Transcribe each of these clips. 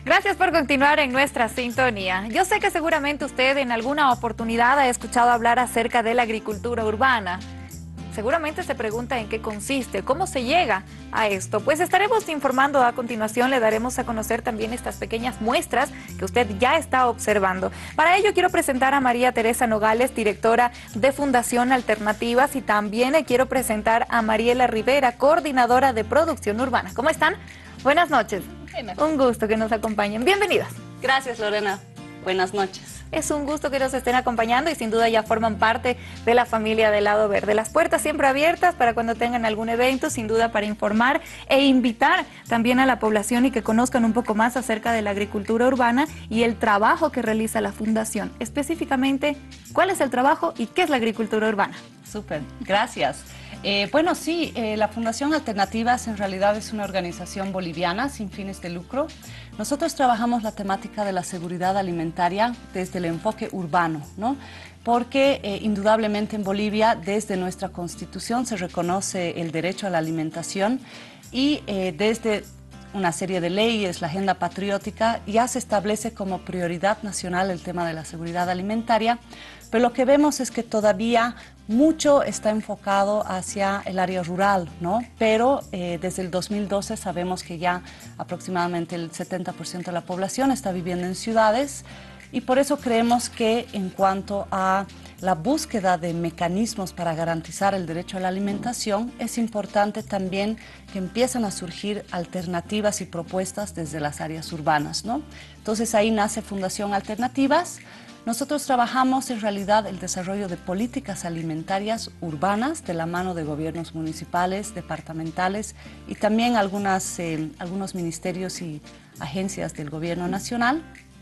Gracias por continuar en nuestra sintonía. Yo sé que seguramente usted en alguna oportunidad ha escuchado hablar acerca de la agricultura urbana. Seguramente se pregunta en qué consiste, cómo se llega a esto. Pues estaremos informando a continuación, le daremos a conocer también estas pequeñas muestras que usted ya está observando. Para ello quiero presentar a María Teresa Nogales, directora de Fundación Alternativas, y también quiero presentar a Mariela Rivera, coordinadora de Producción Urbana. ¿Cómo están? Buenas noches. Un gusto que nos acompañen. Bienvenidas. Gracias, Lorena. Buenas noches. Es un gusto que nos estén acompañando y sin duda ya forman parte de la familia del Lado Verde. Las puertas siempre abiertas para cuando tengan algún evento, sin duda para informar e invitar también a la población y que conozcan un poco más acerca de la agricultura urbana y el trabajo que realiza la Fundación. Específicamente, ¿cuál es el trabajo y qué es la agricultura urbana? Súper, gracias. Bueno, sí, la Fundación Alternativas en realidad es una organización boliviana sin fines de lucro. Nosotros trabajamos la temática de la seguridad alimentaria desde el enfoque urbano, ¿no? Porque indudablemente en Bolivia, desde nuestra Constitución, se reconoce el derecho a la alimentación y desde una serie de leyes, la agenda patriótica, ya se establece como prioridad nacional el tema de la seguridad alimentaria, pero lo que vemos es que todavía mucho está enfocado hacia el área rural, ¿no? Pero desde el 2012 sabemos que ya aproximadamente el 70% de la población está viviendo en ciudades y por eso creemos que en cuanto a la búsqueda de mecanismos para garantizar el derecho a la alimentación, es importante también que empiezan a surgir alternativas y propuestas desde las áreas urbanas, ¿no? Entonces ahí nace Fundación Alternativas. Nosotros trabajamos en realidad el desarrollo de políticas alimentarias urbanas de la mano de gobiernos municipales, departamentales y también algunos ministerios y agencias del gobierno nacional.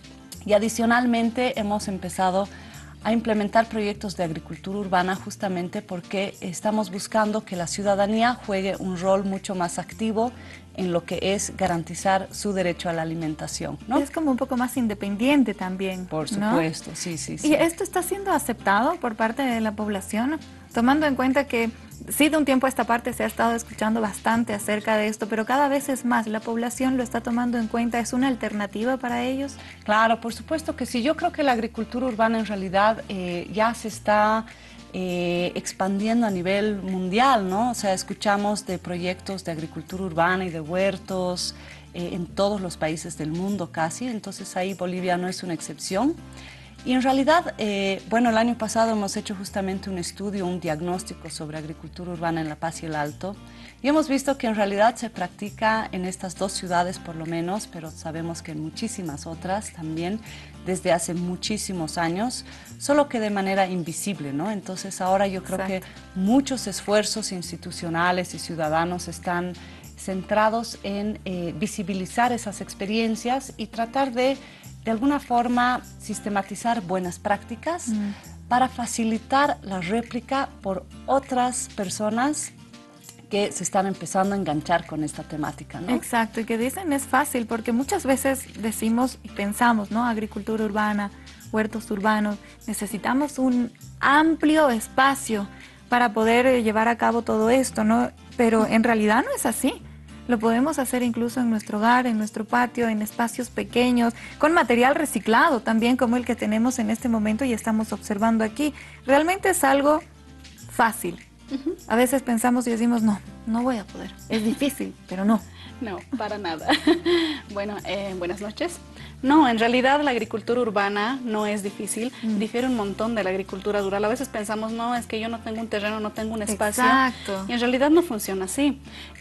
Y adicionalmente hemos empezado a implementar proyectos de agricultura urbana justamente porque estamos buscando que la ciudadanía juegue un rol mucho más activo en lo que es garantizar su derecho a la alimentación, ¿no? Es como un poco más independiente también, Por supuesto, ¿no? sí. ¿Y esto está siendo aceptado por parte de la población? Tomando en cuenta que sí, de un tiempo a esta parte se ha estado escuchando bastante acerca de esto, pero cada vez es más, la población lo está tomando en cuenta, ¿es una alternativa para ellos? Claro, por supuesto que sí. Yo creo que la agricultura urbana en realidad ya se está expandiendo a nivel mundial, ¿no? O sea, escuchamos de proyectos de agricultura urbana y de huertos en todos los países del mundo casi, entonces ahí Bolivia no es una excepción. Y en realidad, bueno, el año pasado hemos hecho justamente un estudio, un diagnóstico sobre agricultura urbana en La Paz y el Alto, y hemos visto que en realidad se practica en estas dos ciudades por lo menos, pero sabemos que en muchísimas otras también, desde hace muchísimos años, solo que de manera invisible, ¿no? Entonces ahora yo creo que muchos esfuerzos institucionales y ciudadanos están centrados en visibilizar esas experiencias y tratar de alguna forma sistematizar buenas prácticas para facilitar la réplica por otras personas que se están empezando a enganchar con esta temática, ¿no? Exacto, y que dicen es fácil, porque muchas veces decimos y pensamos, ¿no? Agricultura urbana, huertos urbanos, necesitamos un amplio espacio para poder llevar a cabo todo esto, ¿no? Pero en realidad no es así. Lo podemos hacer incluso en nuestro hogar, en nuestro patio, en espacios pequeños, con material reciclado también, como el que tenemos en este momento y estamos observando aquí. Realmente es algo fácil. A veces pensamos y decimos, no voy a poder. Es difícil, pero no. No, para nada. Bueno, buenas noches. No, en realidad la agricultura urbana no es difícil, difiere un montón de la agricultura rural. A veces pensamos, no, es que yo no tengo un terreno, no tengo un espacio. Exacto. Y en realidad no funciona así.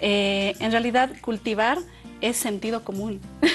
En realidad cultivar es sentido común.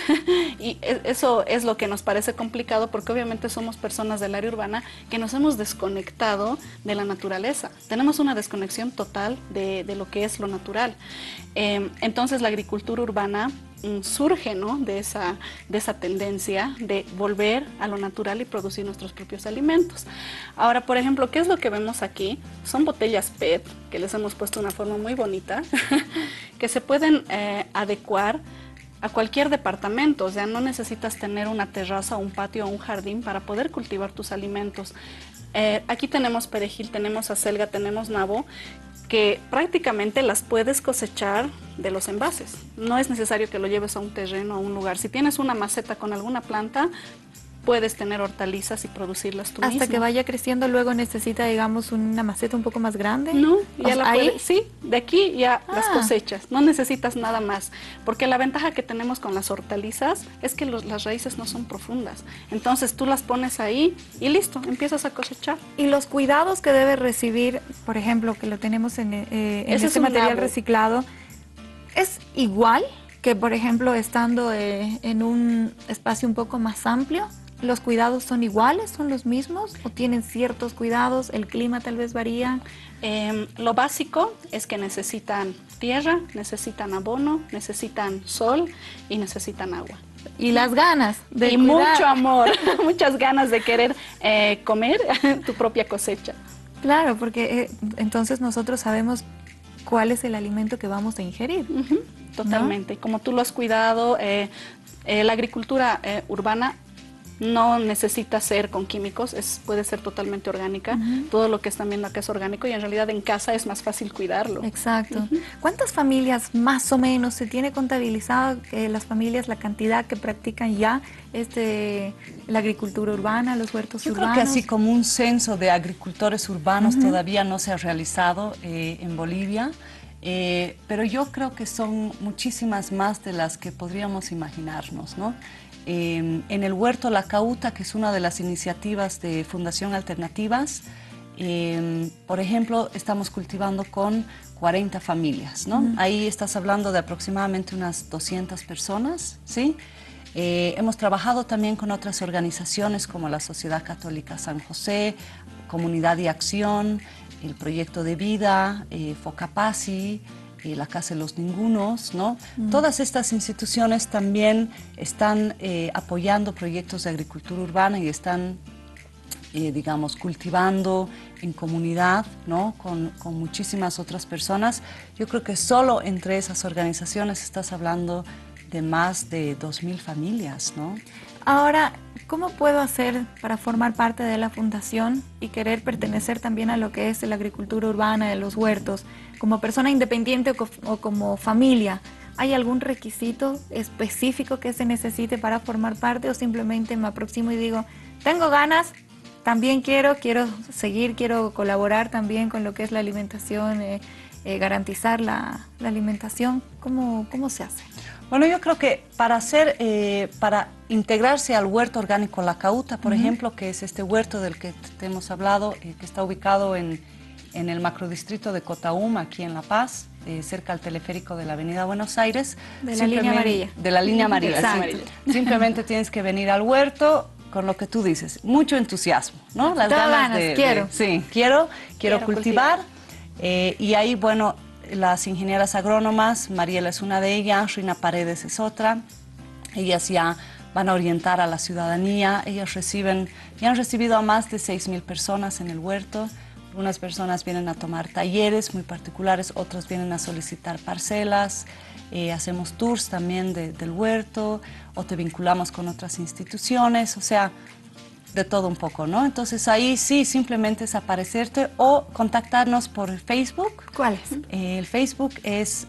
Y eso es lo que nos parece complicado porque obviamente somos personas del área urbana que nos hemos desconectado de la naturaleza. Tenemos una desconexión total de lo que es lo natural. Entonces la agricultura urbana surge, ¿no?, de esa tendencia de volver a lo natural y producir nuestros propios alimentos. Ahora, por ejemplo, ¿qué es lo que vemos aquí? Son botellas PET, que les hemos puesto una forma muy bonita, que se pueden adecuar a cualquier departamento. O sea, no necesitas tener una terraza, un patio o un jardín para poder cultivar tus alimentos. Aquí tenemos perejil, tenemos acelga, tenemos nabo, que prácticamente las puedes cosechar de los envases. No es necesario que lo lleves a un terreno, a un lugar. Si tienes una maceta con alguna planta, puedes tener hortalizas y producirlas tú mismo. Hasta que vaya creciendo, luego necesita, digamos, una maceta un poco más grande. No, ya la ¿ahí? puedes, sí, de aquí ya las cosechas, no necesitas nada más, porque la ventaja que tenemos con las hortalizas es que las raíces no son profundas, entonces tú las pones ahí y listo, empiezas a cosechar. Y los cuidados que debe recibir, por ejemplo, que lo tenemos en Ese es este un material nabo. reciclado, ¿es igual que, por ejemplo, estando en un espacio un poco más amplio? ¿Los cuidados son iguales, son los mismos o tienen ciertos cuidados? ¿El clima tal vez varía? Lo básico es que necesitan tierra, necesitan abono, necesitan sol y necesitan agua. Y las ganas de Y cuidar. mucho amor, muchas ganas de querer comer tu propia cosecha. Claro, porque entonces nosotros sabemos cuál es el alimento que vamos a ingerir. Ujú, totalmente. Y como tú lo has cuidado, la agricultura urbana no necesita ser con químicos, puede ser totalmente orgánica. Todo lo que están viendo acá es orgánico y en realidad en casa es más fácil cuidarlo. Exacto. ¿Cuántas familias más o menos se tiene contabilizado las familias, la cantidad que practican ya la agricultura urbana, los huertos Yo urbanos? creo que así como un censo de agricultores urbanos todavía no se ha realizado en Bolivia, pero yo creo que son muchísimas más de las que podríamos imaginarnos, ¿no? En el huerto La Cauta, que es una de las iniciativas de Fundación Alternativas, por ejemplo, estamos cultivando con 40 familias, ¿no? Ahí estás hablando de aproximadamente unas 200 personas, ¿sí? Hemos trabajado también con otras organizaciones como la Sociedad Católica San José, Comunidad y Acción, el Proyecto de Vida, Focapasi, la Casa de los Ningunos, ¿no? Todas estas instituciones también están apoyando proyectos de agricultura urbana y están, digamos, cultivando en comunidad, ¿no? Con muchísimas otras personas. Yo creo que solo entre esas organizaciones estás hablando de más de 2000 familias, ¿no? Ahora, ¿cómo puedo hacer para formar parte de la fundación y querer pertenecer también a lo que es la agricultura urbana, de los huertos? Como persona independiente o como familia, ¿hay algún requisito específico que se necesite para formar parte o simplemente me aproximo y digo, tengo ganas, también quiero seguir, quiero colaborar también con lo que es la alimentación, garantizar la alimentación? ¿Cómo se hace? Bueno, yo creo que para integrarse al huerto orgánico La Cauta, por ejemplo, que es este huerto del que te hemos hablado, que está ubicado en el macrodistrito de Cotaúma, aquí en La Paz, cerca al teleférico de la Avenida Buenos Aires. De la línea amarilla. De la línea amarilla, Exacto. sí. Simplemente tienes que venir al huerto con lo que tú dices, mucho entusiasmo, ¿no? Las ganas quiero. Sí, quiero cultivar. Y ahí, bueno, las ingenieras agrónomas, Mariela es una de ellas, Rina Paredes es otra. Ellas ya van a orientar a la ciudadanía. Ellas ya han recibido a más de 6000 personas en el huerto. Algunas personas vienen a tomar talleres muy particulares, otras vienen a solicitar parcelas. Hacemos tours también del huerto, o te vinculamos con otras instituciones, o sea, de todo un poco, ¿no? Entonces ahí sí, simplemente es aparecerte o contactarnos por Facebook. ¿Cuál es? El Facebook es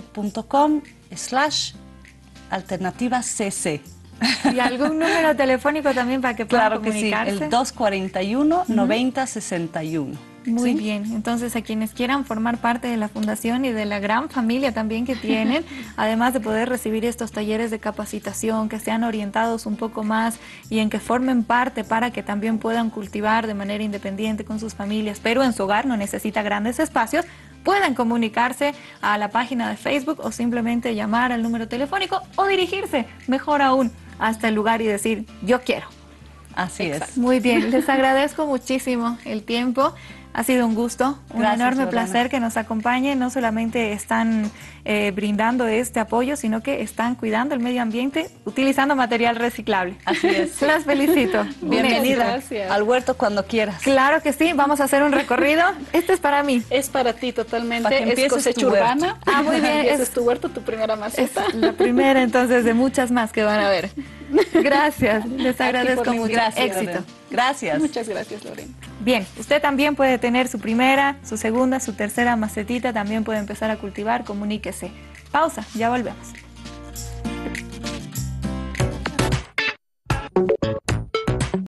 facebook.com/alternativascc. ¿Y algún número telefónico también para que puedan Claro que sí, comunicarse? el 241-9061. Muy ¿Sí? bien, entonces a quienes quieran formar parte de la fundación y de la gran familia también que tienen, además de poder recibir estos talleres de capacitación, que sean orientados un poco más y en que formen parte para que también puedan cultivar de manera independiente con sus familias, pero en su hogar no necesita grandes espacios, puedan comunicarse a la página de Facebook o simplemente llamar al número telefónico o dirigirse, mejor aún, hasta el lugar y decir, yo quiero. Así es. Muy bien, les agradezco muchísimo el tiempo. Ha sido un gusto, un Gracias, enorme Lorena. placer que nos acompañen. No solamente están brindando este apoyo, sino que están cuidando el medio ambiente utilizando material reciclable. Así es. Las felicito. Bienvenida gracias. al huerto cuando quieras. Claro que sí, vamos a hacer un recorrido. Este es para mí. Es para ti totalmente, Para que es empieces cosecha tu huerto. urbana. Ah, muy bien. Ese es tu huerto, tu primera Es maceta. la primera entonces de muchas más que van a ver. Gracias, les Aquí agradezco por la mucho. invitación. Éxito. Gracias. Muchas gracias, Lorena. Bien, usted también puede tener su primera, su segunda, su tercera macetita, también puede empezar a cultivar, comuníquese. Pausa, ya volvemos.